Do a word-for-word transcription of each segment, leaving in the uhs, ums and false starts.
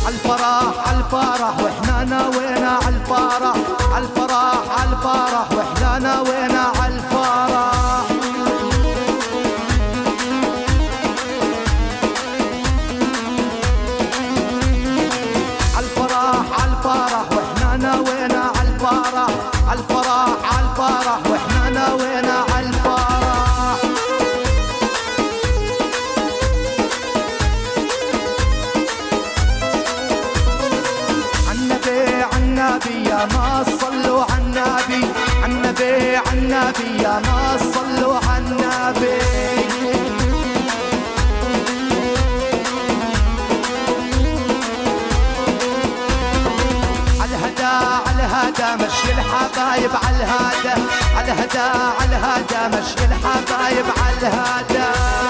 عالفرح عالفرح واحنا ناوينا عالفرح، عالفرح عالفرح واحنا ناوينا عالفرح. عالفرح عالفرح واحنا ناوينا عالفرح، عالفرح عالفرح واحنا ناوينا عالفرح. عالنبي عالنبي يا ناس صلوا عالنبي، عالنبي عالنبي يا ناس صلوا عالنبي. عالهدى مشي الحبايب عالهدى، عالهدى عالهدى مشي الحبايب عالهدى.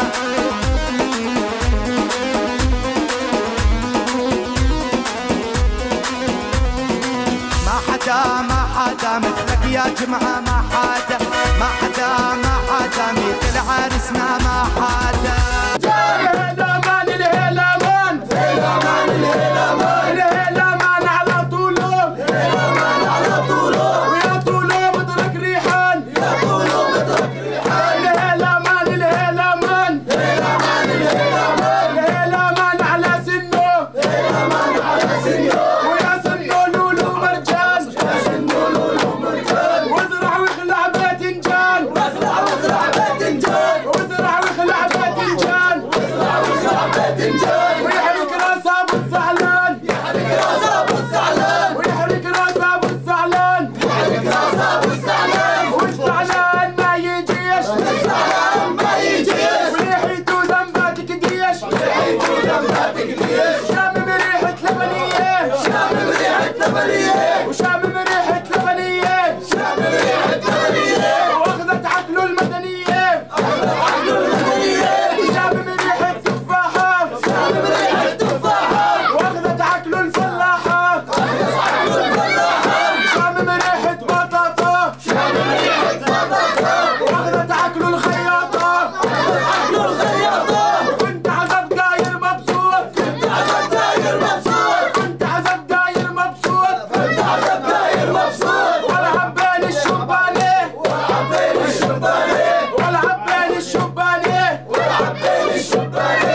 ما حدا ما حدا مثلك يا جمعة، ما حدا ما حدا ما حدا مثل عرسنا ما حدا. الهيلامان الهيلامان الهيلامان الهيلامان الهيلامان على طولهم، الهيلامان على طولهم، ويا طولهم اترك ريحان، يا طولهم اترك ريحان. الهيلامان الهيلامان الهيلامان الهيلامان الهيلامان على سنه، الهيلامان على سنه، ويا سنه لولو مرجان، يا سنه لولو مرجان. وازرع واخلع باذنجان، وازرع واخلع باذنجان، وازرع واخلع باذنجان، وازرع واخلع باذنجان. ويحرق راس ابو الزعلان، يحرق راس ابو الزعلان، ويحرق راس ابو الزعلان، يحرق راس ابو الزعلان. والزعلان ما يجيش، والزعلان ما يجيش، وريحته ذنباتك ديش، وريحته ذنباتك ديش. شامم ريحة لبنية، شامم ريحة لبنية، وشامم ريحة لبنية، شامم ريحة لبنية. واخذت عقله المدنية، اخذت عقله المدنية. وشامم ريحة تفاحة، شامم ريحة تفاحة. واخذت عقله الفلاحة، اخذت عقله الفلاحة. شامم ريحة بطاطا، شامم ريحة بطاطا. واخذت عقله الخياطة، اخذت عقله الخياطة. كنت عزب داير مبسوط، كنت عزب داير مبسوط، كنت عزب داير مبسوط، كنت عزب داير مبسوط. والعب بين الشبانة، والعب بين الشبانة، والعب بين الشبانة، والعب بين الشبانة.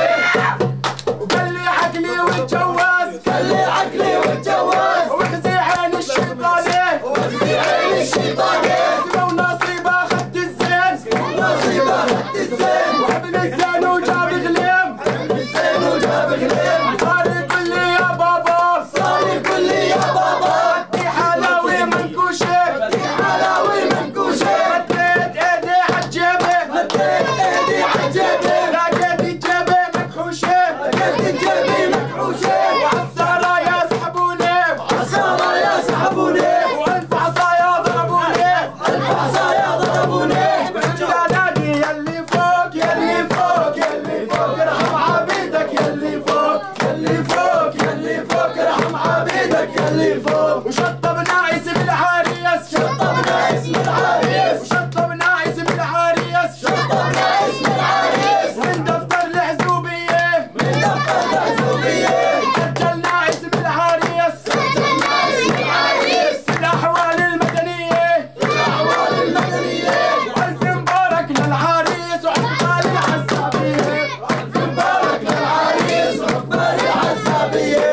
وقال لي عقلي واتجوز، قال لي عقلي واتجوز. واخزي عين الشيطانة، واخزي عين الشيطانة. لو نصيب اخذت الزين، لو نصيب اخذت الزين. وابن الزين وجاب غليم، ابن الزين وجاب غليم. صار يقول لي يا بابا، صار يقول لي يا بابا، بدي حلاوي منكوشة، بدي حلاوي منكوشة. مديت ايدي عالجيبة، مديت ايدي عالجيبة. لقيت الجيبة مكحوشة، لقيت الجيبة مكحوشة. وعالسرايا سحبوني، وعالسرايا سحبوني. والف عصايا ضربوني، الف عصايا ضربوني. جلالاني يلي فوق، يلي فوق، يلي فوق، ارحم عبيدك يلي فوق، يلي فوق، يلي فوق، ارحم عبيدك يلي فوق. وشطبنا اسم العريس، شطبنا اسم العريس، وشطبنا اسم العريس، شطبنا اسم العريس. من دفتر العزوبية، من دفتر العزوبية. سجلنا اسم العريس، سجلنا اسم العريس. في الأحوال المدنية، في الأحوال المدنية. وألف مبارك للعريس وعقبال العزابية، ألف مبارك للعريس وعقبال العزابية.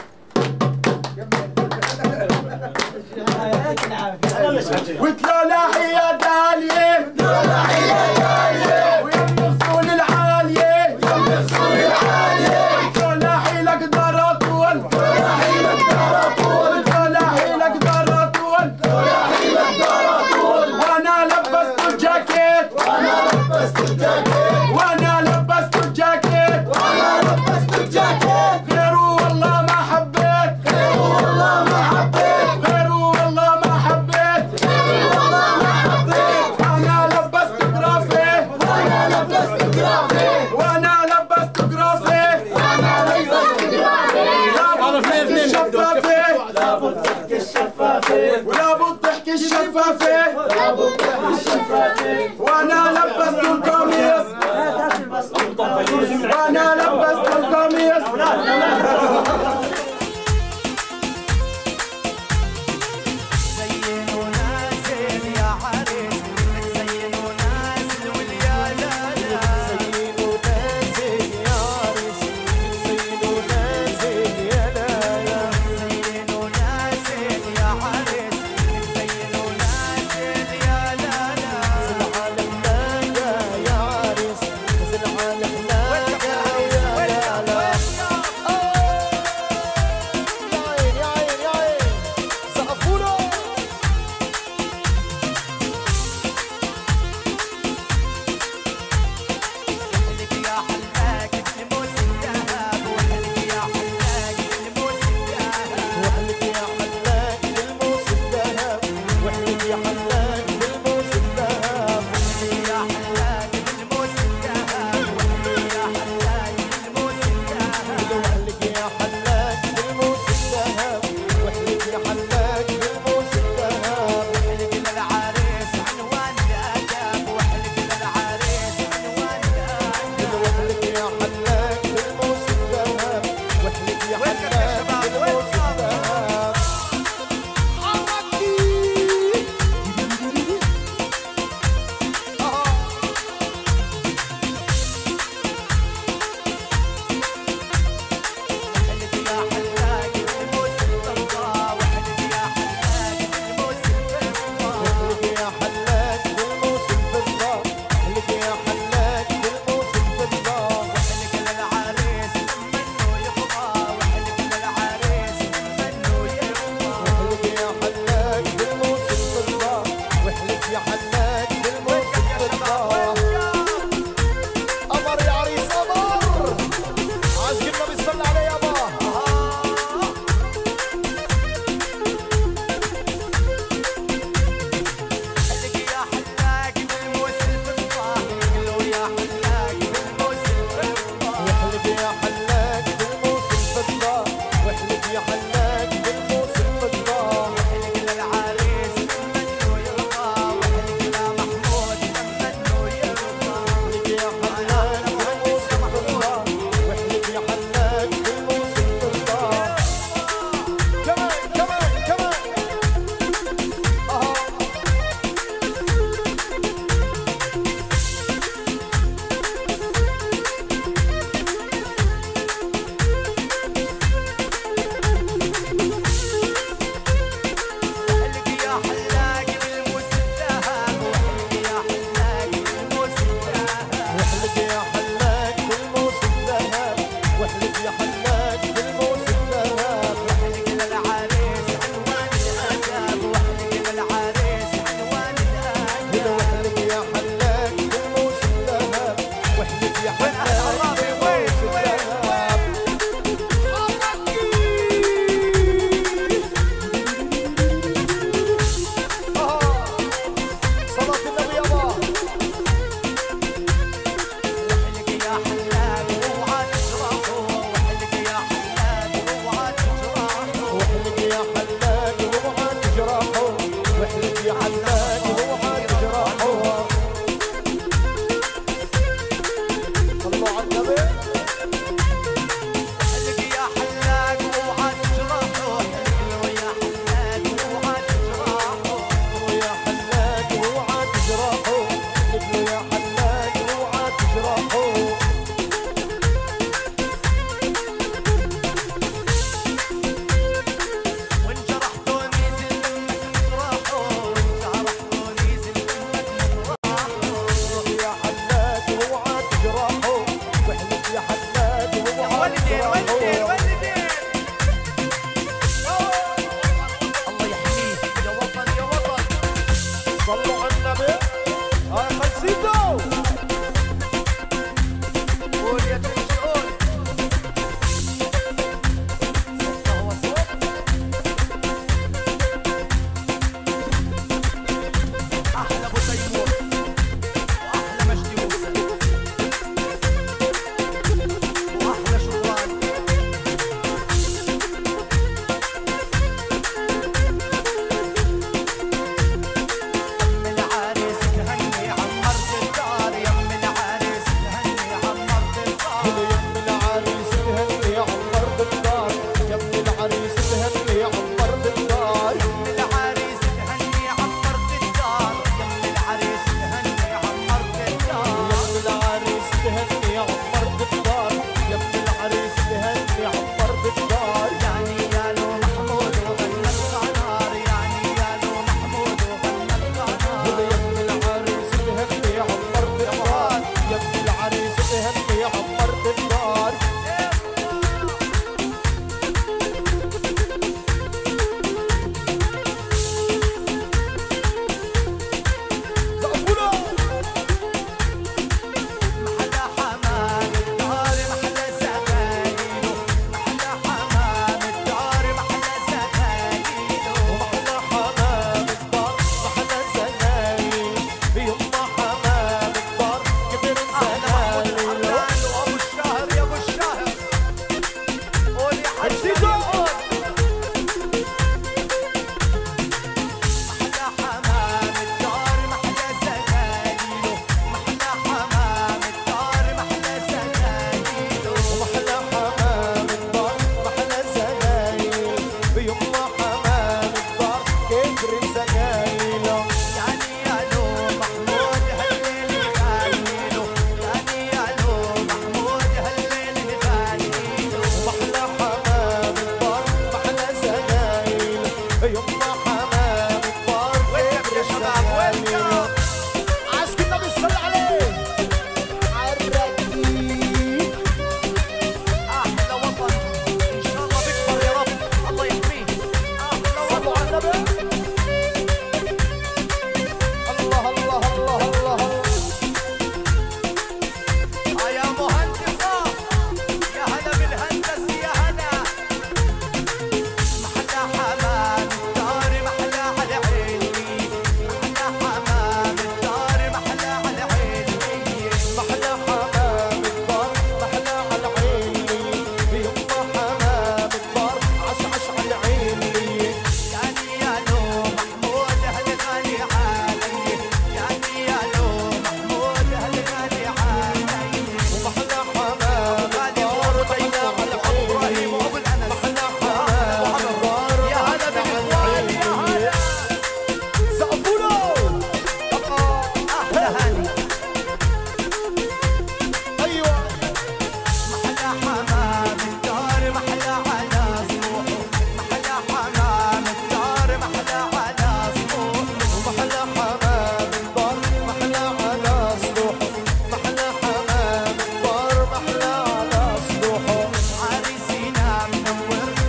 وتلولاحي يا دالية، وتلولاحي يا دالية. ويم الغصون العالية، ويم الغصون العالية. وتلولاحي لك دار طول، وتلولاحي لك دار طول، وتلولاحي لك دار طول، وتلولاحي لك دار طول. وانا لبست الجاكيت، وانا لبست الجاكيت، وانا لبست الجاكيت، وانا لبست الجاكيت. غيره والله ما حبيت، غيره والله ما حبيت، غيره والله ما حبيت، غيره والله ما حبيت. وانا لبست جرافي، وانا لبست جرافي، وانا لبست جرافي، وانا لبست جرافي. لابد ضحك الشفافة، ولابد ضحك الشفافة، ولابد ضحك الشفافة. وانا لبست القميص، وانا لبست القميص.